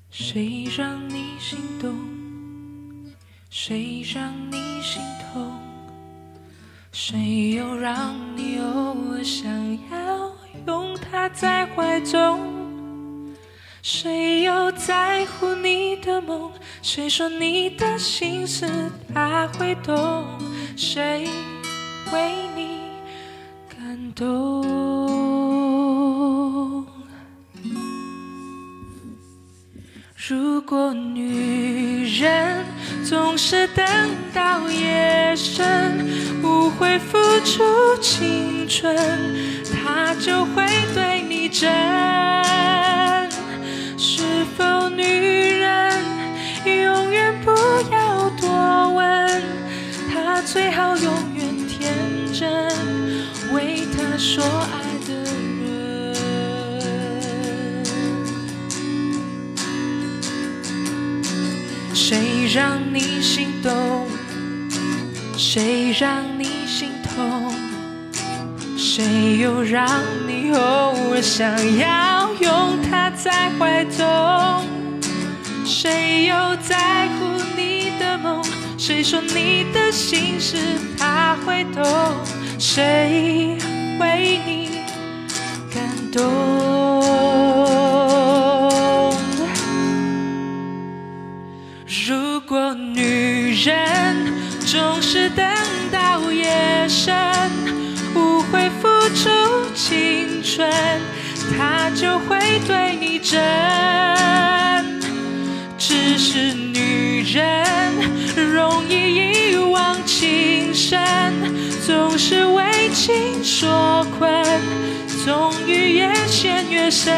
谁让你心动？谁让你心痛？谁又让你偶尔想要拥他在怀中？谁又在乎你的梦？谁说你的心事他会懂？谁为你感动？如果女人总是等到夜深，不会付出青春，她就会对你真。是否女人永远不要多问，她最好永远天真，为她说爱的人。谁让你心动？谁让你心痛？谁又让你偶尔想要拥他在怀中？谁又在乎你的梦？谁说你的心事他会懂？谁为你感动？如果女人总是等到夜深，不会付出青春，她就会对你真。只是女人容易一往情深，总是为情所困，总于越陷越深。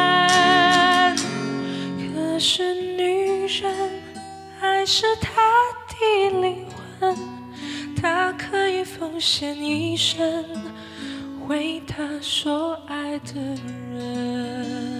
可是女人爱是她的灵魂，她可以奉献一生，为她所爱的人。